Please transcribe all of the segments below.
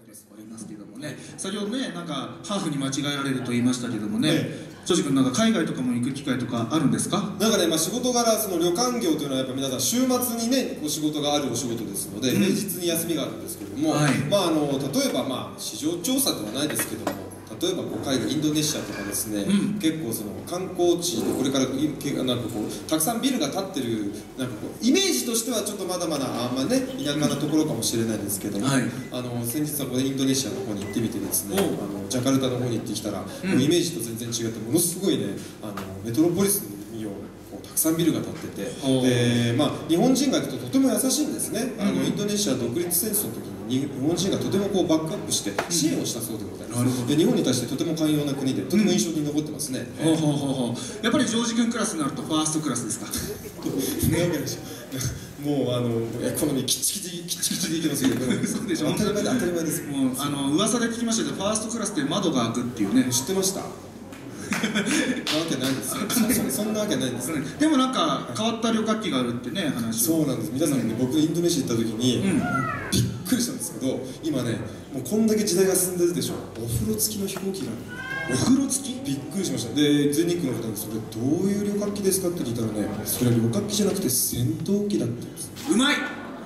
ですと言いますけどもね、先ほどね、なんかハーフに間違えられると言いましたけどもね、庄司君なんか海外とかも行く機会とかあるんですか？ なんかね、仕事柄その旅館業というのはやっぱ皆さん週末にねお仕事があるお仕事ですので、平日に休みがあるんですけれども、例えば市場調査ではないですけども、例えば海外インドネシアとかですね、結構その観光地でこれからなんかこうたくさんビルが建ってるなんかこうイメージとしてはちょっとまだまだあんまね田舎なところかもしれないですけども、先日はここでインドネシアの方に行ってみてですね、ジャカルタの方に行ってきたら、もうイメージと全然違ってものすごいねメトロポリスにたくさんビルが建ってて、で日本人が行くととても優しいんですね。インドネシア独立戦争の時に日本人がとてもこうバックアップして支援をしたそうでございます。で日本に対してとても寛容な国でとても印象に残ってますね。 やっぱり庄司君クラスになるとファーストクラスですか？ もうエコノミーキッチキチでいけますけど、 そうでしょ。 当たり前です。 もう噂で聞きましたけど、ファーストクラスって窓が開くっていうね。 知ってました？なわけないですよ。そんなわけないです。 でもなんか変わった旅客機があるってね話。 そうなんです。皆さんね、僕インドネシア行った時にびっくりしたんですけど、今ねもうこんだけ時代が進んでるでしょ。お風呂付きの飛行機がある。お風呂付き？びっくりしました。で全日空の方にそれどういう旅客機ですかって聞いたらね、それは旅客機じゃなくて戦闘機だって言うんです。 うまい。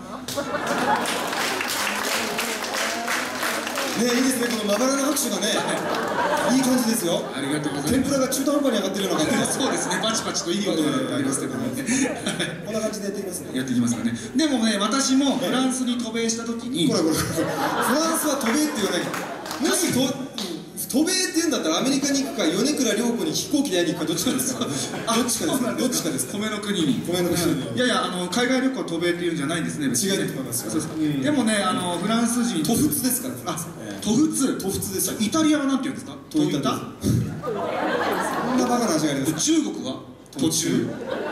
ね、いいですね、このまばらな拍手がね、いい感じですよ。 ありがとうございます。 天ぷらが中途半端に上がってるような感じです。 そうですね、パチパチといい音がありますけどもね。 こんな感じでやっていきますね。 やっていきますかね。でもね、私もフランスに渡米した時に、 フランスは渡米って言わない。もし渡米って言うんだったらアメリカに行くか米倉涼子に飛行機で会いに行くかどっちかですか？どっちかですか？ 米の国に。いやいや、海外旅行渡米っていうんじゃないんですね。 違うと思いますよ。 でもね、フランス人渡仏ですから。 渡仏です。イタリアはなんて言うんですか？ トイタ。そんなバカな話があります。 中国は途中。